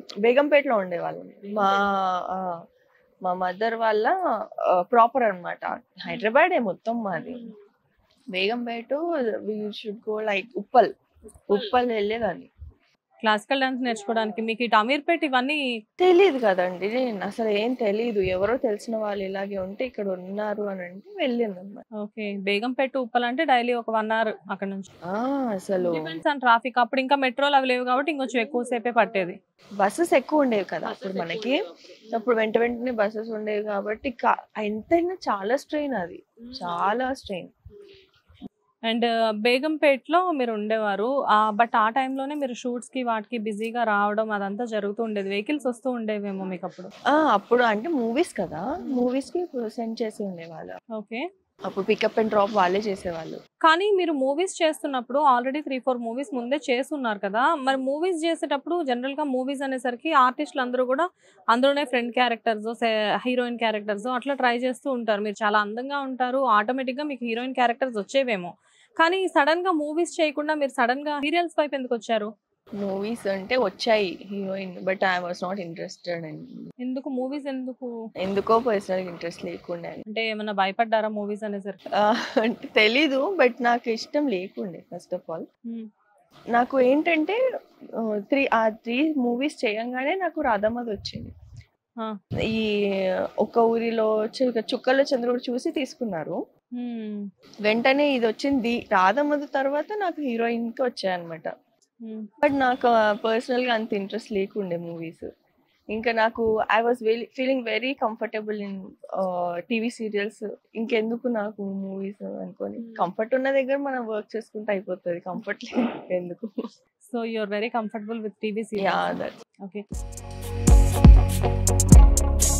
బేగంపేటలో ఉండేవాళ్ళం. మా మా మదర్ వాళ్ళ ప్రాపర్ అన్నమాట. హైదరాబాదే మొత్తం మాది. Begumpet we should go like Uppal వెళ్ళేదాన్ని. క్లాసికల్ డాన్స్ నేర్చుకోవడానికి మీకు ఇటు అమీర్పేట ఇవన్నీ తెలీదు కదండి. నేను అసలు ఏం తెలీదు. ఎవరో తెలిసిన వాళ్ళు ఇలాగే ఉంటే ఇక్కడ ఉన్నారు అని అంటే వెళ్ళిందన్నమాట. ఓకే. బేగంపేట ఉప్పల్ అంటే డైలీ ఒక 1 అవర్ అక్కడ నుంచి. అసలు డిపెండ్స్ ఆన్ ట్రాఫిక్. అప్పుడు ఇంకా మెట్రోలు అవి లేవు కాబట్టి ఇంకొంచెం ఎక్కువ సేపే పట్టేది. బస్సెస్ ఎక్కువ ఉండేవి కదా అప్పుడు మనకి. అప్పుడు వెంటనే బస్సెస్ ఉండేవి కాబట్టి ఎంతైనా చాలా స్ట్రెయిన్ అది. చాలా స్ట్రెయిన్. అండ్ బేగంపేటలో మీరు ఉండేవారు. బట్ ఆ టైంలోనే మీరు షూట్స్‌కి వాటికి బిజీగా రావడం అదంతా జరుగుతూ ఉండేది. వెహికల్స్ వస్తూ ఉండేవేమో మీకప్పుడు. అప్పుడు అంటే మూవీస్ కదా! మూవీస్‌కి సెండ్ చేసి ఉండేవాళ్ళు. ఓకే. అప్పుడు పికప్ అండ్ డ్రాప్ వాళ్ళే చేసేవాళ్ళు. కానీ మీరు మూవీస్ చేస్తున్నప్పుడు ఆల్రెడీ 3, 4 మూవీస్ ముందే చేసున్నారు కదా! మరి మూవీస్ చేసేటప్పుడు జనరల్‌గా మూవీస్ అనేసరికి ఆర్టిస్టులు అందరూ కూడా అందులోనే ఫ్రెండ్ క్యారెక్టర్స్, హీరోయిన్ క్యారెక్టర్స్ అట్లా ట్రై చేస్తూ ఉంటారు. మీరు చాలా అందంగా ఉంటారు. ఆటోమేటిక్‌గా మీకు హీరోయిన్ క్యారెక్టర్స్ వచ్చేవేమో. కానీ సడెన్‌గా మూవీస్ చేయకుండా మీరు సడెన్‌గా సీరియల్స్ వైపు ఎందుకొచ్చారు? మూవీస్ అంటే వచ్చాయి heroine. But I was not interested అండి. ఎందుకు మూవీస్ ఎందుకు? ఎందుకో పర్సనల్‌గా ఇంట్రెస్ట్ లేకుండే. అంటే ఏమన్నా భయపడ్డారా మూవీస్ అనేసరికి? అంటే తెలీదు. బట్ నాకు ఇష్టం లేకుండే ఫస్ట్ ఆఫ్ ఆల్. నాకు ఏంటంటే 3 మూవీస్ చేయంగానే నాకు రాధామధు వచ్చింది. ఈ ఒక ఊరిలో చుక్కల చంద్రుడు చూసి తీసుకున్నారు. వెంటనే ఇది వచ్చింది. రాధామధు తర్వాత నాకు హీరోయిన్‌కి వచ్చాయన్నమాట. బట్ నాకు పర్సనల్‌గా అంత ఇంట్రెస్ట్ లేకుండే మూవీస్. ఇంకా నాకు I was feeling very comfortable in TV serials. ఇంకెందుకు నాకు మూవీస్ అనుకోని కంఫర్ట్ ఉన్న దగ్గర మనం వర్క్ చేసుకుంటే అయిపోతది. కంఫర్ట్ ఎందుకు. So you are very comfortable with TV serials. Yeah that's okay.